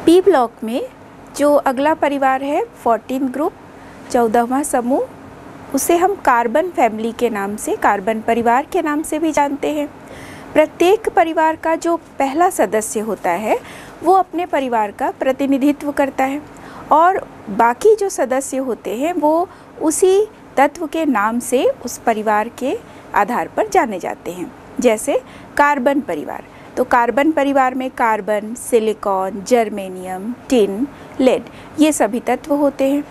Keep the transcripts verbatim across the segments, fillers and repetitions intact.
P block में जो अगला परिवार है फोर्टीन ग्रुप चौदहवां समूह, उसे हम कार्बन फैमिली के नाम से, कार्बन परिवार के नाम से भी जानते हैं। प्रत्येक परिवार का जो पहला सदस्य होता है वो अपने परिवार का प्रतिनिधित्व करता है और बाकी जो सदस्य होते हैं वो उसी तत्व के नाम से उस परिवार के आधार पर जाने जाते हैं। जैसे कार्बन परिवार, तो कार्बन परिवार में carbon, silicon, germanium, tin, lead, ये सभी तत्व होते हैं।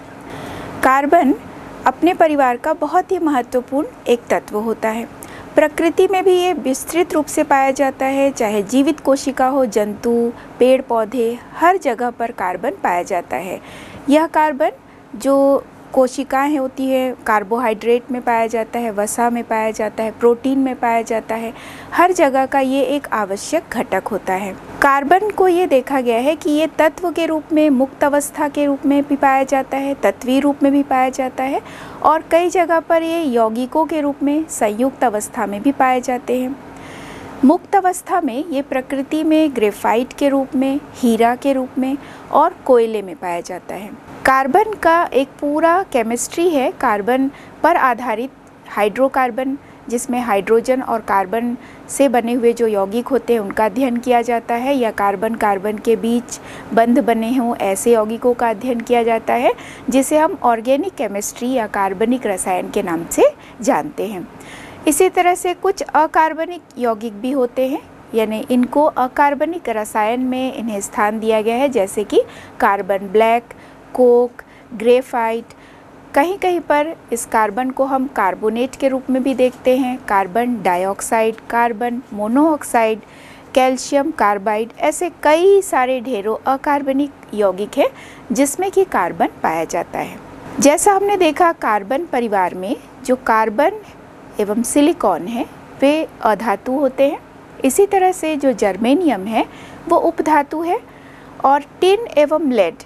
कार्बन अपने परिवार का बहुत ही महत्वपूर्ण एक तत्व होता है। प्रकृति में भी ये विस्तृत रूप से पाया जाता है, चाहे जीवित कोशिका हो, जंतु, पेड़ पौधे, हर जगह पर कार्बन पाया जाता है। यह कार्बन जो कोशिकाएं होती है, कार्बोहाइड्रेट में पाया जाता है, वसा में पाया जाता है, प्रोटीन में पाया जाता है, हर जगह का ये एक आवश्यक घटक होता है। कार्बन को ये देखा गया है कि ये तत्व के रूप में, मुक्त अवस्था के रूप में भी पाया जाता है, तत्वीय रूप में भी पाया जाता है और कई जगह पर ये यौगिकों के रूप में संयुक्त अवस्था में भी पाए जाते हैं। मुक्त अवस्था में ये प्रकृति में ग्रेफाइट के रूप में, हीरा के रूप में और कोयले में पाया जाता है। कार्बन का एक पूरा केमिस्ट्री है, कार्बन पर आधारित हाइड्रोकार्बन, जिसमें हाइड्रोजन और कार्बन से बने हुए जो यौगिक होते हैं उनका अध्ययन किया जाता है, या कार्बन कार्बन के बीच बंध बने हों ऐसे यौगिकों का अध्ययन किया जाता है, जिसे हम ऑर्गेनिक केमिस्ट्री या कार्बनिक रसायन के नाम से जानते हैं। इसी तरह से कुछ अकार्बनिक यौगिक भी होते हैं, यानी इनको अकार्बनिक रसायन में इन्हें स्थान दिया गया है, जैसे कि कार्बन ब्लैक, कोक, ग्रेफाइट। कहीं कहीं पर इस कार्बन को हम कार्बोनेट के रूप में भी देखते हैं, carbon dioxide, carbon monoxide, calcium carbide, ऐसे कई सारे ढेरों अकार्बनिक यौगिक हैं जिसमें कि कार्बन पाया जाता है। जैसा हमने देखा कार्बन परिवार में जो कार्बन एवं सिलिकॉन है वे अधातु होते हैं, इसी तरह से जो जर्मेनियम है वो उपधातु है और टिन एवं लेड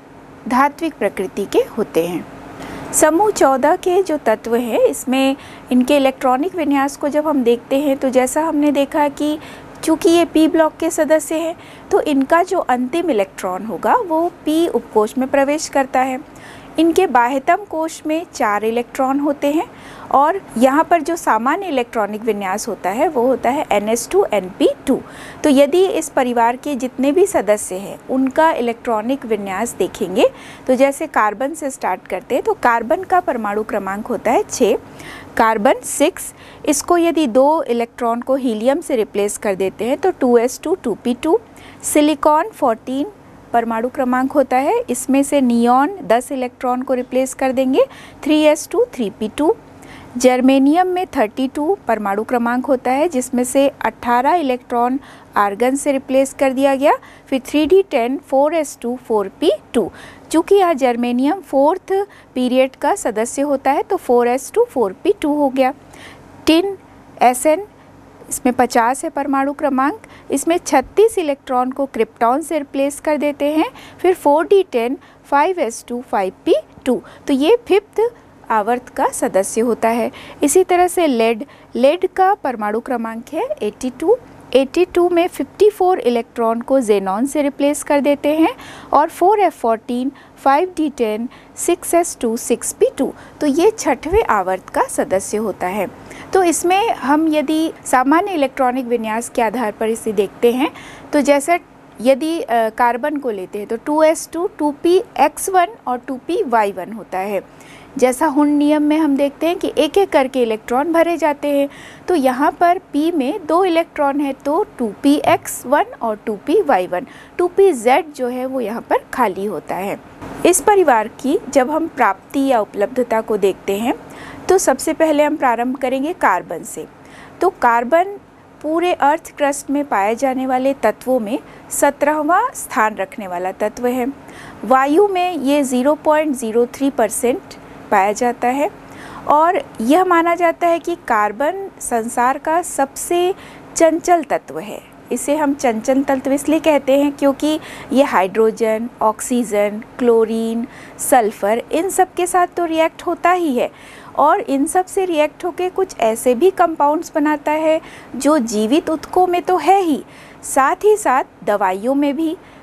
धात्विक प्रकृति के होते हैं। समूह चौदह के जो तत्व हैं इसमें इनके इलेक्ट्रॉनिक विन्यास को जब हम देखते हैं तो जैसा हमने देखा कि चूँकि ये पी ब्लॉक के सदस्य हैं तो इनका जो अंतिम इलेक्ट्रॉन होगा वो पी उपकोष में प्रवेश करता है। इनके बाह्यतम कोश में चार इलेक्ट्रॉन होते हैं और यहाँ पर जो सामान्य इलेक्ट्रॉनिक विन्यास होता है वो होता है N S two N P two. तो यदि इस परिवार के जितने भी सदस्य हैं उनका इलेक्ट्रॉनिक विन्यास देखेंगे तो जैसे कार्बन से स्टार्ट करते हैं तो कार्बन का परमाणु क्रमांक होता है छः, कार्बन सिक्स, इसको यदि दो इलेक्ट्रॉन को हीलियम से रिप्लेस कर देते हैं तो two S two two P two, silicon fourteen परमाणु क्रमांक होता है, इसमें से नियॉन दस इलेक्ट्रॉन को रिप्लेस कर देंगे, three S two three P two. Germanium में थर्टी टू परमाणु क्रमांक होता है जिसमें से अठारह इलेक्ट्रॉन आर्गन से रिप्लेस कर दिया गया, फिर three D ten four S two four P two. चूँकि यहाँ जर्मेनियम फोर्थ पीरियड का सदस्य होता है तो four S two four P two हो गया। टिन एस एन, इसमें पचास है परमाणु क्रमांक, इसमें छत्तीस इलेक्ट्रॉन को क्रिप्टॉन से रिप्लेस कर देते हैं, फिर four D ten five S two five P two, तो ये फिफ्थ आवर्त का सदस्य होता है। इसी तरह से लेड, लेड का परमाणु क्रमांक है एटी टू, एटी टू में चौवन इलेक्ट्रॉन को जेनॉन से रिप्लेस कर देते हैं और four F fourteen five D ten six S two six P two, तो ये छठवें आवर्त का सदस्य होता है। तो इसमें हम यदि सामान्य इलेक्ट्रॉनिक विन्यास के आधार पर इसे देखते हैं तो जैसे यदि कार्बन को लेते हैं तो two S two two P X one और टू पी वाई वन होता है। जैसा हुन नियम में हम देखते हैं कि एक एक करके इलेक्ट्रॉन भरे जाते हैं, तो यहाँ पर P में दो इलेक्ट्रॉन है तो टू पी एक्स वन और two P Y one, two P Z जो है वो यहाँ पर खाली होता है। इस परिवार की जब हम प्राप्ति या उपलब्धता को देखते हैं तो सबसे पहले हम प्रारंभ करेंगे कार्बन से। तो कार्बन पूरे अर्थ क्रस्ट में पाए जाने वाले तत्वों में सत्रहवां स्थान रखने वाला तत्व है। वायु में ये zero point zero three percent पाया जाता है और यह माना जाता है कि कार्बन संसार का सबसे चंचल तत्व है। इसे हम चंचल तत्व इसलिए कहते हैं क्योंकि ये हाइड्रोजन, ऑक्सीजन, क्लोरीन, सल्फर इन सब के साथ तो रिएक्ट होता ही है और इन सब से रिएक्ट होकर कुछ ऐसे भी कंपाउंड्स बनाता है जो जीवित ऊतकों में तो है ही, साथ ही साथ दवाइयों में भी,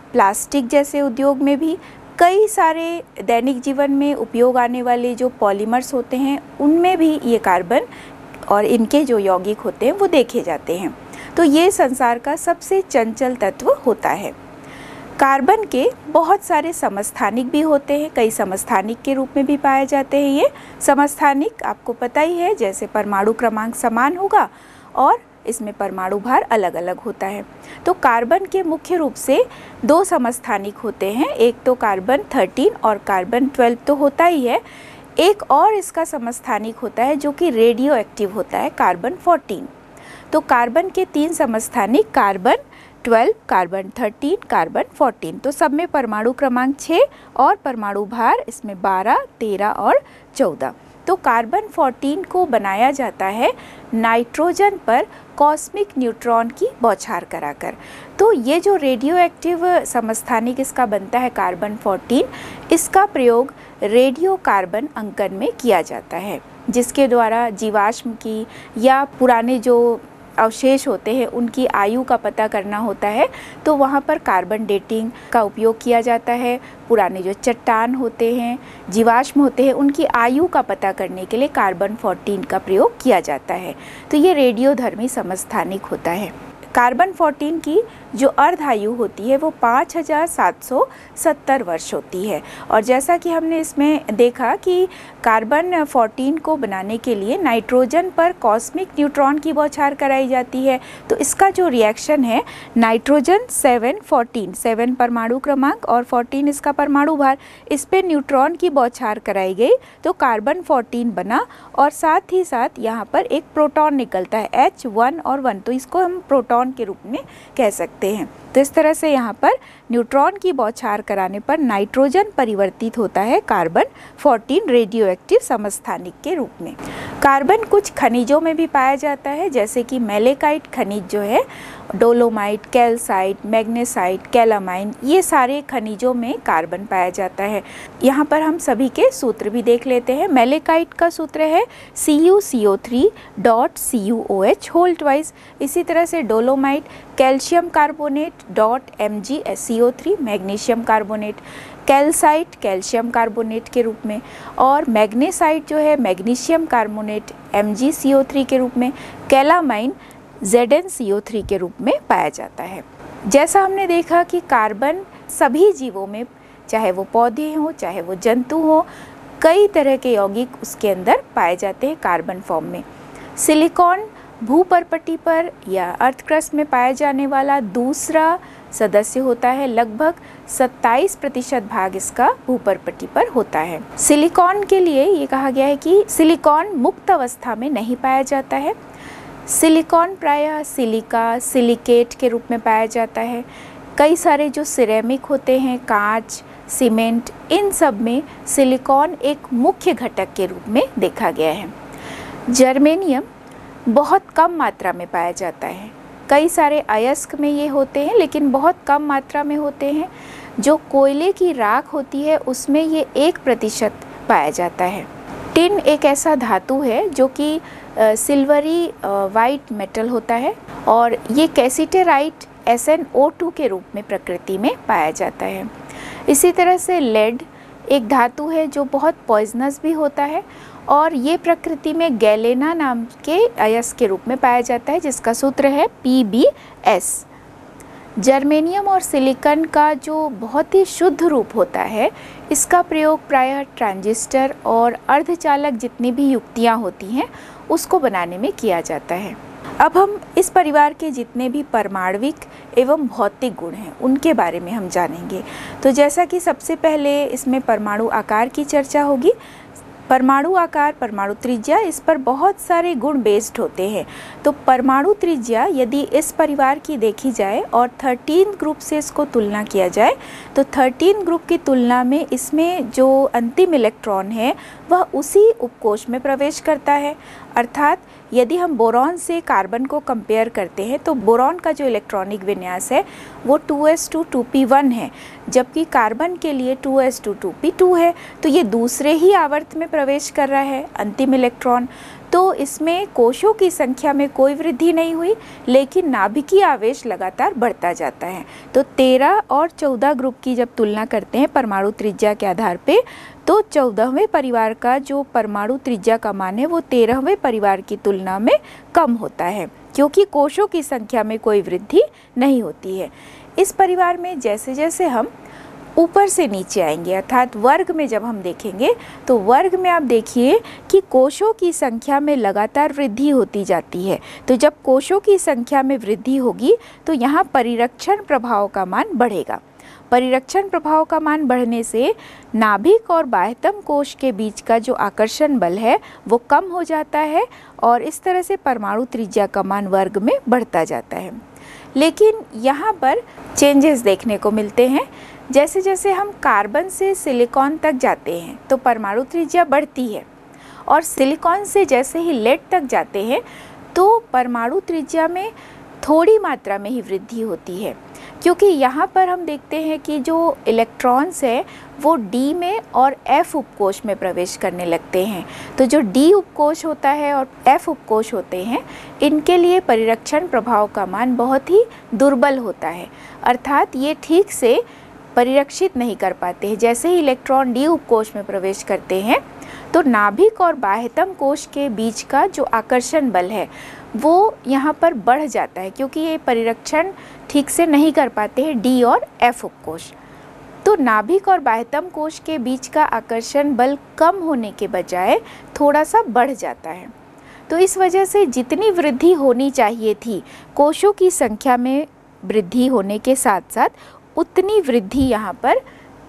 प्लास्टिक जैसे उद्योग में भी, कई सारे दैनिक जीवन में उपयोग आने वाले जो पॉलीमर्स होते हैं उनमें भी ये कार्बन और इनके जो यौगिक होते हैं वो देखे जाते हैं। तो ये संसार का सबसे चंचल तत्व होता है। कार्बन के बहुत सारे समस्थानिक भी होते हैं, कई समस्थानिक के रूप में भी पाए जाते हैं। ये समस्थानिक आपको पता ही है, जैसे परमाणु क्रमांक समान होगा और इसमें परमाणु भार अलग अलग होता है। तो कार्बन के मुख्य रूप से दो समस्थानिक होते हैं, एक तो कार्बन तेरह और कार्बन बारह तो होता ही है, एक और इसका समस्थानिक होता है जो कि रेडियो एक्टिव होता है, कार्बन चौदह। तो कार्बन के तीन समस्थानिक कार्बन बारह, कार्बन तेरह, कार्बन चौदह, तो सब में परमाणु क्रमांक छः और परमाणु भार इसमें बारह, तेरह और चौदह। तो कार्बन चौदह को बनाया जाता है नाइट्रोजन पर कॉस्मिक न्यूट्रॉन की बौछार कराकर। तो ये जो रेडियो एक्टिव समस्थानिक इसका बनता है कार्बन चौदह, इसका प्रयोग रेडियो कार्बन अंकन में किया जाता है, जिसके द्वारा जीवाश्म की या पुराने जो अवशेष होते हैं उनकी आयु का पता करना होता है। तो वहाँ पर कार्बन डेटिंग का उपयोग किया जाता है। पुराने जो चट्टान होते हैं, जीवाश्म होते हैं, उनकी आयु का पता करने के लिए कार्बन चौदह का प्रयोग किया जाता है। तो ये रेडियोधर्मी समस्थानिक होता है। कार्बन चौदह की जो अर्ध आयु होती है वो पाँच हज़ार सात सौ सत्तर वर्ष होती है। और जैसा कि हमने इसमें देखा कि कार्बन चौदह को बनाने के लिए नाइट्रोजन पर कॉस्मिक न्यूट्रॉन की बौछार कराई जाती है। तो इसका जो रिएक्शन है नाइट्रोजन सेवन फोर्टीन, सेवन परमाणु क्रमांक और फोर्टीन इसका परमाणु भार, इस पर न्यूट्रॉन की बौछार कराई गई तो कार्बन चौदह बना और साथ ही साथ यहाँ पर एक प्रोटॉन निकलता है एच वन और वन, तो इसको हम प्रोटॉन के रूप में कह सकते हैं। तो इस तरह से यहाँ पर न्यूट्रॉन की बौछार कराने पर नाइट्रोजन परिवर्तित होता है कार्बन चौदह रेडियो एक्टिव समस्थानिक के रूप में। कार्बन कुछ खनिजों में भी पाया जाता है, जैसे कि मेलेकाइट खनिज जो है, डोलोमाइट, कैल्साइट, मैग्नेसाइट, कैलामाइन, ये सारे खनिजों में कार्बन पाया जाता है। यहाँ पर हम सभी के सूत्र भी देख लेते हैं। मेलेकाइट का सूत्र है C U C O three dot C U O H whole twice. इसी तरह से dolomite calcium carbonate dot M G S C O three, magnesium carbonate, calcite calcium carbonate के रूप में, और मैग्नेसाइट जो है magnesium carbonate M G C O three के रूप में, calamine Z N C O three के रूप में पाया जाता है। जैसा हमने देखा कि कार्बन सभी जीवों में, चाहे वो पौधे हों चाहे वो जंतु हों, कई तरह के यौगिक उसके अंदर पाए जाते हैं कार्बन फॉर्म में। सिलिकॉन भूपर्पटी पर या अर्थ क्रस्ट में पाया जाने वाला दूसरा सदस्य होता है। लगभग सत्ताईस प्रतिशत भाग इसका भूपर्पटी पर होता है। सिलिकॉन के लिए ये कहा गया है कि सिलिकॉन मुक्त अवस्था में नहीं पाया जाता है। सिलिकॉन प्रायः सिलिका, सिलिकेट के रूप में पाया जाता है। कई सारे जो सिरेमिक होते हैं, कांच, सीमेंट, इन सब में सिलिकॉन एक मुख्य घटक के रूप में देखा गया है। जर्मेनियम बहुत कम मात्रा में पाया जाता है। कई सारे अयस्क में ये होते हैं लेकिन बहुत कम मात्रा में होते हैं। जो कोयले की राख होती है उसमें ये एक प्रतिशत पाया जाता है। टिन एक ऐसा धातु है जो कि सिल्वरी वाइट मेटल होता है और ये cassiterite S N O two के रूप में प्रकृति में पाया जाता है। इसी तरह से लेड एक धातु है जो बहुत पॉइजनस भी होता है और ये प्रकृति में गैलेना नाम के अयस्क के रूप में पाया जाता है, जिसका सूत्र है पी बी एस। जर्मेनियम और सिलिकॉन का जो बहुत ही शुद्ध रूप होता है, इसका प्रयोग प्रायः ट्रांजिस्टर और अर्धचालक जितनी भी युक्तियाँ होती हैं उसको बनाने में किया जाता है। अब हम इस परिवार के जितने भी परमाणविक एवं भौतिक गुण हैं उनके बारे में हम जानेंगे। तो जैसा कि सबसे पहले इसमें परमाणु आकार की चर्चा होगी। परमाणु आकार, परमाणु त्रिज्या, इस पर बहुत सारे गुण बेस्ड होते हैं। तो परमाणु त्रिज्या यदि इस परिवार की देखी जाए और थर्टीन ग्रुप से इसको तुलना किया जाए तो थर्टीन ग्रुप की तुलना में इसमें जो अंतिम इलेक्ट्रॉन है वह उसी उपकोष में प्रवेश करता है। अर्थात यदि हम बोरॉन से कार्बन को कंपेयर करते हैं तो बोरॉन का जो इलेक्ट्रॉनिक विन्यास है वो two S two two P one है, जबकि कार्बन के लिए two S two two P two है। तो ये दूसरे ही आवर्त में प्रवेश कर रहा है अंतिम इलेक्ट्रॉन। तो इसमें कोशों की संख्या में कोई वृद्धि नहीं हुई, लेकिन नाभिकीय आवेश लगातार बढ़ता जाता है। तो तेरह और चौदह ग्रुप की जब तुलना करते हैं परमाणु त्रिज्या के आधार पे, तो चौदहवें परिवार का जो परमाणु त्रिज्या का मान है वो तेरहवें परिवार की तुलना में कम होता है, क्योंकि कोशों की संख्या में कोई वृद्धि नहीं होती है। इस परिवार में जैसे जैसे हम ऊपर से नीचे आएंगे, अर्थात वर्ग में जब हम देखेंगे, तो वर्ग में आप देखिए कि कोशों की संख्या में लगातार वृद्धि होती जाती है। तो जब कोशों की संख्या में वृद्धि होगी तो यहाँ परिरक्षण प्रभाव का मान बढ़ेगा। परिरक्षण प्रभाव का मान बढ़ने से नाभिक और बाह्यतम कोश के बीच का जो आकर्षण बल है वो कम हो जाता है, और इस तरह से परमाणु त्रिज्या का मान वर्ग में बढ़ता जाता है। लेकिन यहाँ पर चेंजेस देखने को मिलते हैं। जैसे जैसे हम कार्बन से सिलिकॉन तक जाते हैं तो परमाणु त्रिज्या बढ़ती है, और सिलिकॉन से जैसे ही लेड तक जाते हैं तो परमाणु त्रिज्या में थोड़ी मात्रा में ही वृद्धि होती है, क्योंकि यहाँ पर हम देखते हैं कि जो इलेक्ट्रॉन्स है वो डी में और एफ उपकोश में प्रवेश करने लगते हैं। तो जो डी उपकोश होता है और एफ उपकोश होते हैं, इनके लिए परिरक्षण प्रभाव का मान बहुत ही दुर्बल होता है, अर्थात ये ठीक से परिरक्षित नहीं कर पाते हैं। जैसे ही इलेक्ट्रॉन डी उपकोश में प्रवेश करते हैं तो नाभिक और बाह्यतम कोश के बीच का जो आकर्षण बल है वो यहाँ पर बढ़ जाता है, क्योंकि ये परिरक्षण ठीक से नहीं कर पाते हैं डी और एफ उपकोश। तो नाभिक और बाह्यतम कोश के बीच का आकर्षण बल कम होने के बजाय थोड़ा सा बढ़ जाता है। तो इस वजह से जितनी वृद्धि होनी चाहिए थी कोशों की संख्या में वृद्धि होने के साथ साथ, उतनी वृद्धि यहाँ पर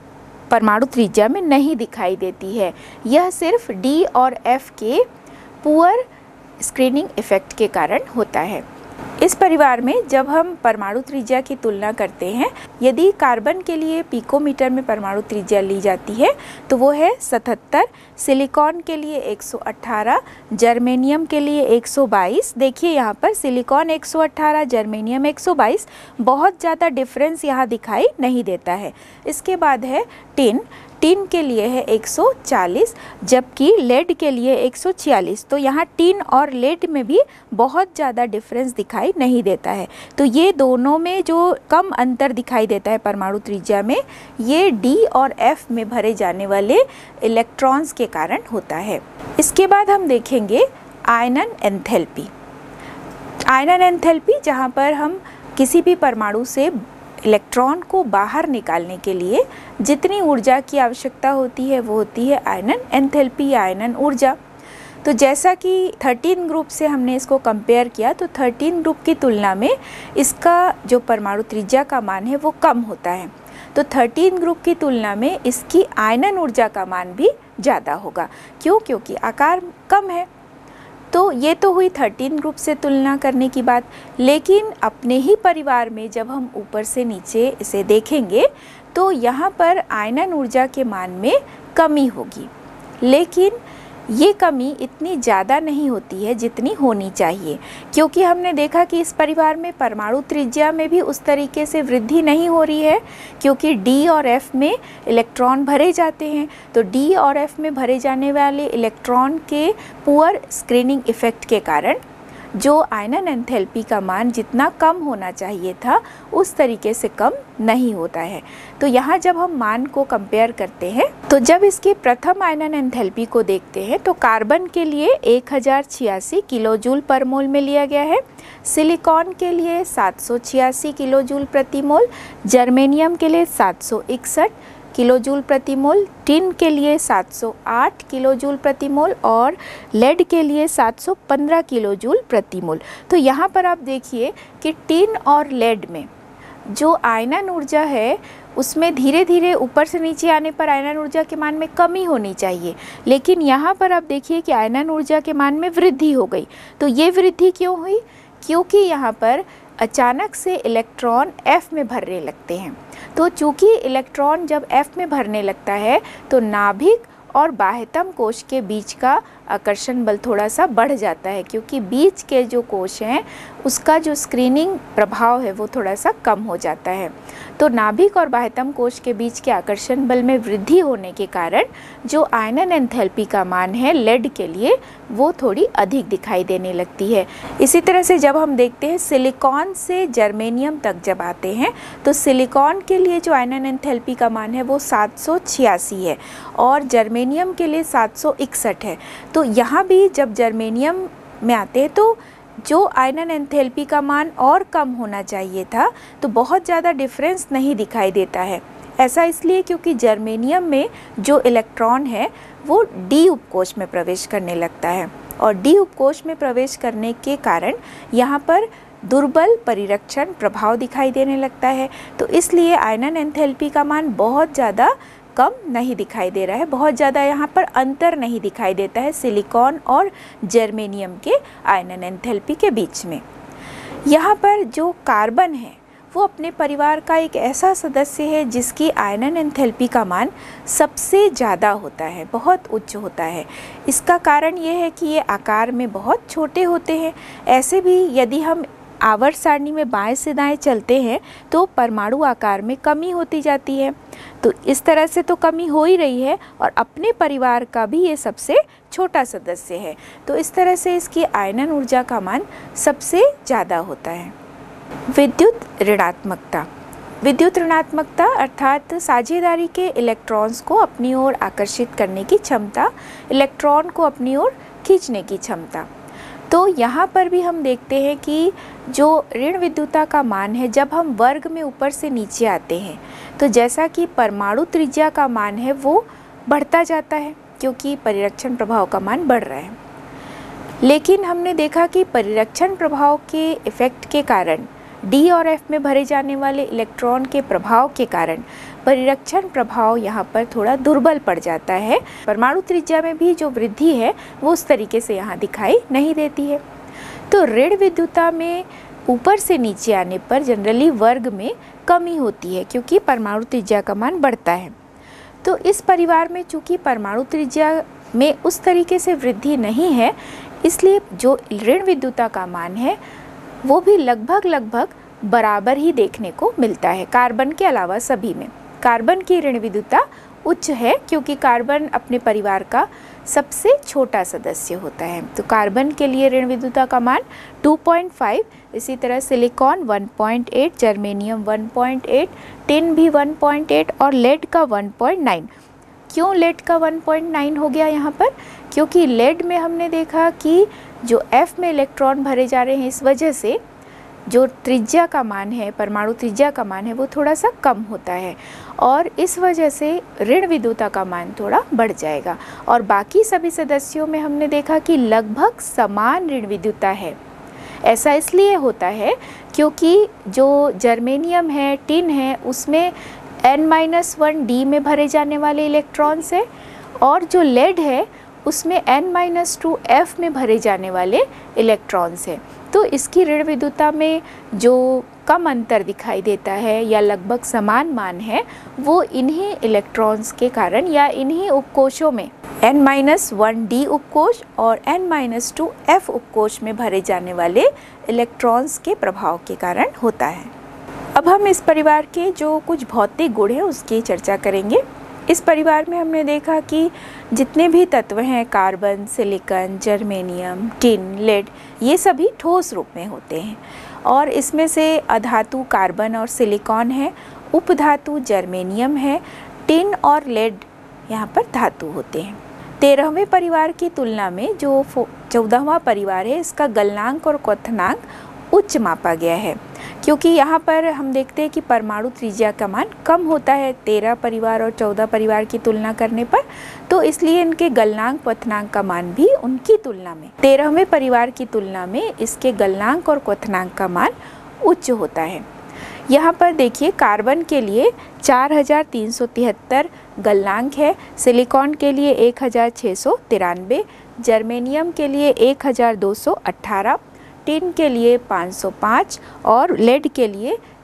परमाणु त्रिज्या में नहीं दिखाई देती है। यह सिर्फ डी और एफ के पुअर स्क्रीनिंग इफेक्ट के कारण होता है। इस परिवार में जब हम परमाणु त्रिज्या की तुलना करते हैं, यदि कार्बन के लिए पिकोमीटर में परमाणु त्रिज्या ली जाती है तो वो है सतहत्तर, सिलिकॉन के लिए एक सौ अठारह, जर्मेनियम के लिए एक सौ बाईस। देखिए यहाँ पर सिलिकॉन एक सौ अठारह, जर्मेनियम एक सौ बाईस, बहुत ज़्यादा डिफरेंस यहाँ दिखाई नहीं देता है। इसके बाद है टिन, टिन के लिए है एक सौ चालीस, जबकि लेड के लिए एक सौ छियालीस। तो यहाँ टिन और लेड में भी बहुत ज़्यादा डिफरेंस दिखाई नहीं देता है। तो ये दोनों में जो कम अंतर दिखाई देता है परमाणु त्रिज्या में, ये डी और एफ में भरे जाने वाले इलेक्ट्रॉन्स के कारण होता है। इसके बाद हम देखेंगे आयनन एंथैल्पी। आयनन एंथैल्पी, जहाँ पर हम किसी भी परमाणु से इलेक्ट्रॉन को बाहर निकालने के लिए जितनी ऊर्जा की आवश्यकता होती है वो होती है आयनन एंथैल्पी या आयनन ऊर्जा। तो जैसा कि थर्टीन ग्रुप से हमने इसको कंपेयर किया, तो थर्टीन ग्रुप की तुलना में इसका जो परमाणु त्रिज्या का मान है वो कम होता है। तो थर्टीन ग्रुप की तुलना में इसकी आयनन ऊर्जा का मान भी ज़्यादा होगा। क्यों? क्योंकि आकार कम है। तो ये तो हुई थर्टीन ग्रुप से तुलना करने की बात। लेकिन अपने ही परिवार में जब हम ऊपर से नीचे इसे देखेंगे तो यहाँ पर आयनन ऊर्जा के मान में कमी होगी, लेकिन ये कमी इतनी ज़्यादा नहीं होती है जितनी होनी चाहिए, क्योंकि हमने देखा कि इस परिवार में परमाणु त्रिज्या में भी उस तरीके से वृद्धि नहीं हो रही है, क्योंकि डी और एफ में इलेक्ट्रॉन भरे जाते हैं। तो डी और एफ में भरे जाने वाले इलेक्ट्रॉन के पुअर स्क्रीनिंग इफेक्ट के कारण जो आयनन एंथैल्पी का मान जितना कम होना चाहिए था उस तरीके से कम नहीं होता है। तो यहाँ जब हम मान को कंपेयर करते हैं, तो जब इसके प्रथम आयनन एंथैल्पी को देखते हैं तो कार्बन के लिए एक हज़ार छियासी किलो जूल पर मोल में लिया गया है, सिलिकॉन के लिए सात सौ छियासी किलो जूल प्रति मोल, जर्मेनियम के लिए सात सौ इकसठ किलो जूल प्रति मोल, टिन के लिए सात सौ आठ किलो जूल प्रति मोल और लेड के लिए सात सौ पंद्रह किलो जूल प्रति मोल। तो यहाँ पर आप देखिए कि टिन और लेड में जो आयनन ऊर्जा है उसमें धीरे धीरे ऊपर से नीचे आने पर आयनन ऊर्जा के मान में कमी होनी चाहिए, लेकिन यहाँ पर आप देखिए कि आयनन ऊर्जा के मान में वृद्धि हो गई। तो ये वृद्धि क्यों हुई? क्योंकि यहाँ पर अचानक से इलेक्ट्रॉन एफ में भरने लगते हैं। तो चूंकि इलेक्ट्रॉन जब एफ में भरने लगता है तो नाभिक और बाह्यतम कोश के बीच का आकर्षण बल थोड़ा सा बढ़ जाता है, क्योंकि बीच के जो कोश हैं उसका जो स्क्रीनिंग प्रभाव है वो थोड़ा सा कम हो जाता है। तो नाभिक और बाह्यतम कोश के बीच के आकर्षण बल में वृद्धि होने के कारण जो आयनन एंथैल्पी का मान है लेड के लिए वो थोड़ी अधिक दिखाई देने लगती है। इसी तरह से जब हम देखते हैं सिलिकॉन से जर्मेनियम तक जब आते हैं तो सिलिकॉन के लिए जो आयनन एंथैल्पी का मान है वो सात सौ छियासी है और जर्मेनियम के लिए सात सौ इकसठ है। तो यहाँ भी जब जर्मेनियम में आते हैं तो जो आयनन एंथैल्पी का मान और कम होना चाहिए था, तो बहुत ज़्यादा डिफरेंस नहीं दिखाई देता है। ऐसा इसलिए क्योंकि जर्मेनियम में जो इलेक्ट्रॉन है वो डी उपकोश में प्रवेश करने लगता है और डी उपकोश में प्रवेश करने के कारण यहाँ पर दुर्बल परिरक्षण प्रभाव दिखाई देने लगता है। तो इसलिए आयनन एंथैल्पी का मान बहुत ज़्यादा कम नहीं दिखाई दे रहा है, बहुत ज़्यादा यहाँ पर अंतर नहीं दिखाई देता है सिलिकॉन और जर्मेनियम के आयनन एंथैल्पी के बीच में। यहाँ पर जो कार्बन है वो अपने परिवार का एक ऐसा सदस्य है जिसकी आयनन एंथैल्पी का मान सबसे ज़्यादा होता है, बहुत उच्च होता है। इसका कारण ये है कि ये आकार में बहुत छोटे होते हैं। ऐसे भी यदि हम आवर्त सारणी में बाएं से दाएं चलते हैं तो परमाणु आकार में कमी होती जाती है। तो इस तरह से तो कमी हो ही रही है और अपने परिवार का भी ये सबसे छोटा सदस्य है। तो इस तरह से इसकी आयनन ऊर्जा का मान सबसे ज़्यादा होता है। विद्युत ऋणात्मकता। विद्युत ऋणात्मकता अर्थात साझेदारी के इलेक्ट्रॉन्स को अपनी ओर आकर्षित करने की क्षमता, इलेक्ट्रॉन को अपनी ओर खींचने की क्षमता। तो यहाँ पर भी हम देखते हैं कि जो ऋण विद्युता का मान है जब हम वर्ग में ऊपर से नीचे आते हैं तो जैसा कि परमाणु त्रिज्या का मान है वो बढ़ता जाता है क्योंकि परिरक्षण प्रभाव का मान बढ़ रहा है। लेकिन हमने देखा कि परिरक्षण प्रभाव के इफ़ेक्ट के कारण डी और एफ में भरे जाने वाले इलेक्ट्रॉन के प्रभाव के कारण परिरक्षण प्रभाव यहाँ पर थोड़ा दुर्बल पड़ जाता है। परमाणु त्रिज्या में भी जो वृद्धि है वो उस तरीके से यहाँ दिखाई नहीं देती है। तो ऋण विद्युता में ऊपर से नीचे आने पर जनरली वर्ग में कमी होती है क्योंकि परमाणु त्रिज्या का मान बढ़ता है। तो इस परिवार में चूँकि परमाणु त्रिज्या में उस तरीके से वृद्धि नहीं है, इसलिए जो ऋण विद्युता का मान है वो भी लगभग लगभग बराबर ही देखने को मिलता है। कार्बन के अलावा सभी में कार्बन की ऋण विद्युता उच्च है क्योंकि कार्बन अपने परिवार का सबसे छोटा सदस्य होता है। तो कार्बन के लिए ऋण विद्युता का मान दो पॉइंट पाँच, इसी तरह सिलिकॉन एक पॉइंट आठ, जर्मेनियम एक पॉइंट आठ, टिन भी एक पॉइंट आठ और लेड का एक पॉइंट नौ। क्यों लेड का एक पॉइंट नौ हो गया यहाँ पर? क्योंकि लेड में हमने देखा कि जो F में इलेक्ट्रॉन भरे जा रहे हैं इस वजह से जो त्रिज्या का मान है, परमाणु त्रिज्या का मान है वो थोड़ा सा कम होता है और इस वजह से ऋण विद्युता का मान थोड़ा बढ़ जाएगा। और बाकी सभी सदस्यों में हमने देखा कि लगभग समान ऋण विद्युता है। ऐसा इसलिए होता है क्योंकि जो जर्मेनियम है, टिन है, उसमें एन माइनस वन डी में भरे जाने वाले इलेक्ट्रॉन्स है और जो लेड है उसमें एन माइनस टू एफ में भरे जाने वाले इलेक्ट्रॉन्स है। तो इसकी ऋण विद्युता में जो कम अंतर दिखाई देता है या लगभग समान मान है वो इन्हीं इलेक्ट्रॉन्स के कारण या इन्हीं उपकोशों में एन माइनस वन डी उपकोश और एन माइनस टू एफ उपकोश में भरे जाने वाले इलेक्ट्रॉन्स के प्रभाव के कारण होता है। अब हम इस परिवार के जो कुछ भौतिक गुण हैं उसकी चर्चा करेंगे। इस परिवार में हमने देखा कि जितने भी तत्व हैं carbon, silicon, germanium, tin, lead, ये सभी ठोस रूप में होते हैं और इसमें से अधातु कार्बन और सिलिकॉन है, उपधातु जर्मेनियम है, टिन और लेड यहाँ पर धातु होते हैं। तेरहवें परिवार की तुलना में जो चौदहवां परिवार है इसका गलनांक और क्वथनांक उच्च मापा गया है क्योंकि यहाँ पर हम देखते हैं कि परमाणु त्रिज्या का मान कम होता है तेरह परिवार और चौदह परिवार की तुलना करने पर, तो इसलिए इनके गलनांक क्वथनांक का मान भी उनकी तुलना में तेरहवें परिवार की तुलना में इसके गलनांक और क्वथनांक का मान उच्च होता है। यहाँ पर देखिए कार्बन के लिए चार हजार तीन सौ तिहत्तर गलनांक है, सिलिकॉन के लिए एक हजार छः सौ तिरानवे, जर्मेनियम के लिए एक हजार दो सौ अट्ठारह, टिन के लिए पाँच सौ पाँच और लेड के लिए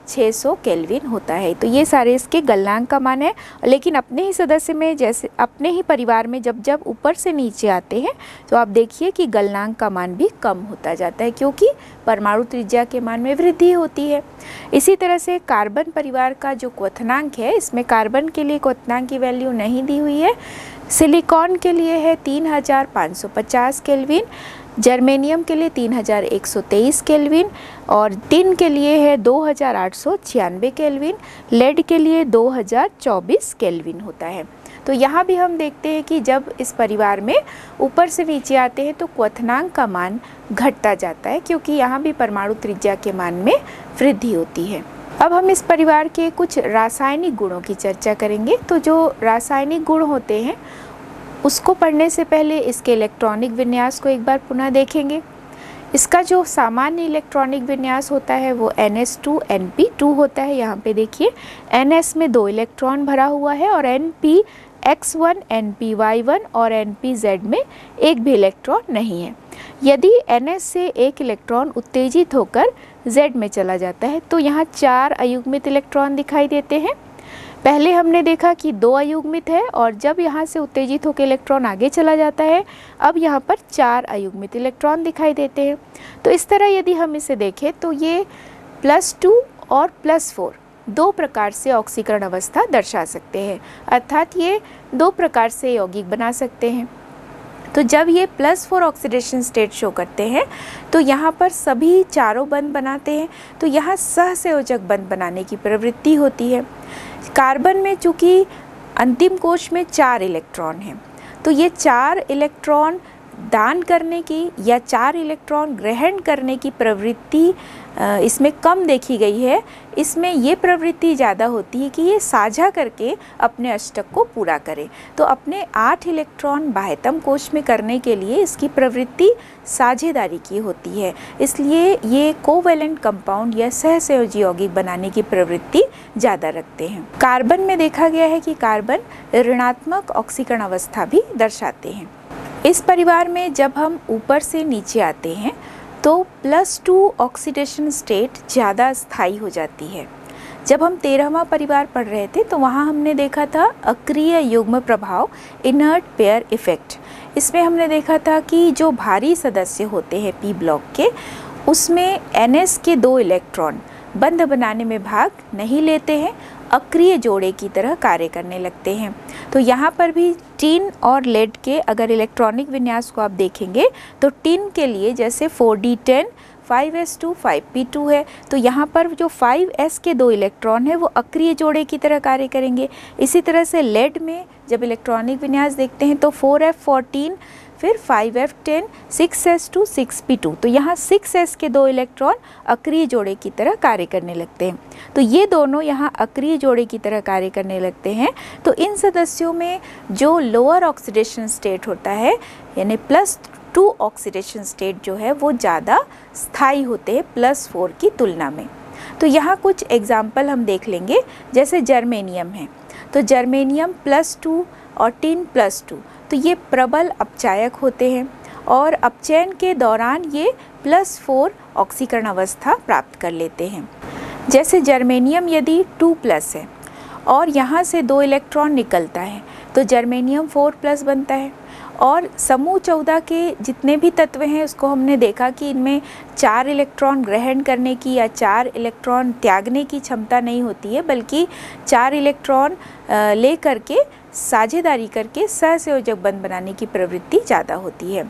छह सौ केल्विन होता है। तो ये सारे इसके गलनांक का मान है। लेकिन अपने ही सदस्य में, जैसे अपने ही परिवार में जब जब ऊपर से नीचे आते हैं तो आप देखिए कि गलनांक का मान भी कम होता जाता है, क्योंकि परमाणु त्रिज्या के मान में वृद्धि होती है। इसी तरह से कार्बन परिवार का जो क्वथनांक है, इसमें कार्बन के लिए क्वथनांक की वैल्यू नहीं दी हुई है। सिलिकॉन के लिए है तीन हज़ार पाँच सौ पचास केल्विन, जर्मेनियम के लिए तीन हज़ार एक सौ तेईस केल्विन और टिन के लिए है दो हज़ार आठ सौ छियानवे केल्विन, लेड के लिए दो हज़ार चौबीस केल्विन होता है। तो यहाँ भी हम देखते हैं कि जब इस परिवार में ऊपर से नीचे आते हैं तो क्वथनांक का मान घटता जाता है, क्योंकि यहाँ भी परमाणु त्रिज्या के मान में वृद्धि होती है। अब हम इस परिवार के कुछ रासायनिक गुणों की चर्चा करेंगे। तो जो रासायनिक गुण होते हैं उसको पढ़ने से पहले इसके इलेक्ट्रॉनिक विन्यास को एक बार पुनः देखेंगे। इसका जो सामान्य इलेक्ट्रॉनिक विन्यास होता है वो N S two N P two होता है। यहाँ पे देखिए एन एस में दो इलेक्ट्रॉन भरा हुआ है और N P X one, N P Y one और एन पी जेड में एक भी इलेक्ट्रॉन नहीं है। यदि एन एस से एक इलेक्ट्रॉन उत्तेजित होकर जेड में चला जाता है तो यहाँ चार अयुग्मित इलेक्ट्रॉन दिखाई देते हैं। पहले हमने देखा कि दो अयुग्मित है और जब यहाँ से उत्तेजित होकर इलेक्ट्रॉन आगे चला जाता है अब यहाँ पर चार अयुग्मित इलेक्ट्रॉन दिखाई देते हैं। तो इस तरह यदि हम इसे देखें तो ये प्लस टू और प्लस फोर दो प्रकार से ऑक्सीकरण अवस्था दर्शा सकते हैं, अर्थात ये दो प्रकार से यौगिक बना सकते हैं। तो जब ये plus four oxidation state show करते हैं तो यहाँ पर सभी चारों बंध बनाते हैं। तो यहाँ सहसंयोजक बंध बनाने की प्रवृत्ति होती है। कार्बन में चूँकि अंतिम कोश में चार इलेक्ट्रॉन हैं तो ये चार इलेक्ट्रॉन दान करने की या चार इलेक्ट्रॉन ग्रहण करने की प्रवृत्ति इसमें कम देखी गई है। इसमें ये प्रवृत्ति ज़्यादा होती है कि ये साझा करके अपने अष्टक को पूरा करे। तो अपने आठ इलेक्ट्रॉन बाह्यतम कोश में करने के लिए इसकी प्रवृत्ति साझेदारी की होती है, इसलिए ये कोवैलेंट कंपाउंड या सहसंयोजी यौगिक बनाने की प्रवृत्ति ज़्यादा रखते हैं। कार्बन में देखा गया है कि कार्बन ऋणात्मक ऑक्सीकरण अवस्था भी दर्शाते हैं। इस परिवार में जब हम ऊपर से नीचे आते हैं तो प्लस टू ऑक्सीडेशन स्टेट ज़्यादा स्थायी हो जाती है। जब हम तेरहवां परिवार पढ़ रहे थे तो वहाँ हमने देखा था अक्रिय युग्म प्रभाव, इनर्ट पेयर इफेक्ट। इसमें हमने देखा था कि जो भारी सदस्य होते हैं पी ब्लॉक के, उसमें एन एस के दो इलेक्ट्रॉन बंध बनाने में भाग नहीं लेते हैं, अक्रिय जोड़े की तरह कार्य करने लगते हैं। तो यहाँ पर भी टिन और लेड के अगर इलेक्ट्रॉनिक विन्यास को आप देखेंगे तो टिन के लिए जैसे four D ten, five S two, five P two है, तो यहाँ पर जो फाइव एस के दो इलेक्ट्रॉन है वो अक्रिय जोड़े की तरह कार्य करेंगे। इसी तरह से लेड में जब इलेक्ट्रॉनिक विन्यास देखते हैं तो फोर एफ फोर्टीन, फिर five f ten, six S two, six P two, तो यहाँ सिक्स एस के दो इलेक्ट्रॉन अक्रिय जोड़े की तरह कार्य करने लगते हैं। तो ये दोनों यहाँ अक्रिय जोड़े की तरह कार्य करने लगते हैं। तो इन सदस्यों में जो लोअर ऑक्सीडेशन स्टेट होता है यानी प्लस टू ऑक्सीडेशन स्टेट जो है वो ज़्यादा स्थायी होते हैं प्लस फोर की तुलना में। तो यहाँ कुछ एग्जाम्पल हम देख लेंगे। जैसे जर्मेनियम है तो जर्मेनियम प्लस टू और टिन प्लस टू, तो ये प्रबल अपचायक होते हैं और अपचयन के दौरान ये प्लस फोर ऑक्सीकरण अवस्था प्राप्त कर लेते हैं। जैसे जर्मेनियम यदि टू प्लस है और यहाँ से दो इलेक्ट्रॉन निकलता है तो जर्मेनियम फोर प्लस बनता है। और समूह चौदह के जितने भी तत्व हैं उसको हमने देखा कि इनमें चार इलेक्ट्रॉन ग्रहण करने की या चार इलेक्ट्रॉन त्यागने की क्षमता नहीं होती है, बल्कि चार इलेक्ट्रॉन ले करके साझेदारी करके सहसंयोजक बंध बनाने की प्रवृत्ति ज़्यादा होती है।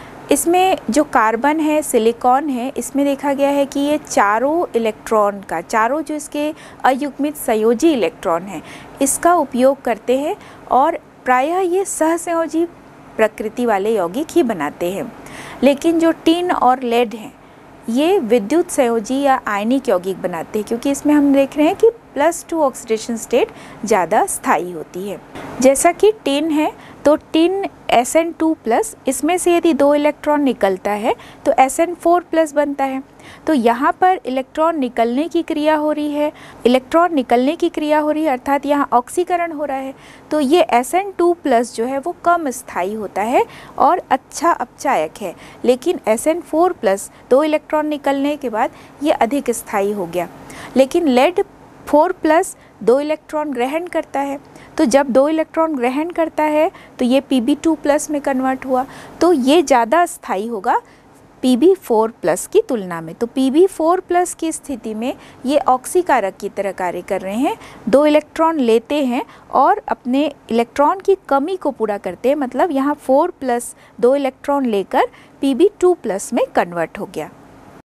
इसमें जो कार्बन है, सिलिकॉन है, इसमें देखा गया है कि ये चारों इलेक्ट्रॉन का, चारों जो इसके अयुग्मित संयोजी इलेक्ट्रॉन हैं, इसका उपयोग करते हैं और प्रायः ये सहसंयोजी प्रकृति वाले यौगिक ही बनाते हैं। लेकिन जो टिन और लेड हैं ये विद्युत संयोजी या आयनिक यौगिक बनाते हैं, क्योंकि इसमें हम देख रहे हैं कि प्लस टू ऑक्सीडेशन स्टेट ज़्यादा स्थायी होती है। जैसा कि टिन है तो tin S N two plus, इसमें से यदि दो इलेक्ट्रॉन निकलता है तो एस एन फोर प्लस बनता है। तो यहाँ पर इलेक्ट्रॉन निकलने की क्रिया हो रही है, इलेक्ट्रॉन निकलने की क्रिया हो रही है अर्थात यहाँ ऑक्सीकरण हो रहा है। तो ये एस एन टू प्लस जो है वो कम स्थायी होता है और अच्छा अपचायक है, लेकिन एस एन फोर प्लस दो इलेक्ट्रॉन निकलने के बाद ये अधिक स्थायी हो गया। लेकिन लेड फोर प्लस दो इलेक्ट्रॉन ग्रहण करता है, तो जब दो इलेक्ट्रॉन ग्रहण करता है तो ये पी बी टू प्लस में कन्वर्ट हुआ, तो ये ज़्यादा स्थायी होगा पी बी फोर प्लस की तुलना में। तो पी बी फोर प्लस की स्थिति में ये ऑक्सीकारक की तरह कार्य कर रहे हैं, दो इलेक्ट्रॉन लेते हैं और अपने इलेक्ट्रॉन की कमी को पूरा करते हैं, मतलब यहाँ फोर प्लस दो इलेक्ट्रॉन लेकर पी बी टू प्लस में कन्वर्ट हो गया।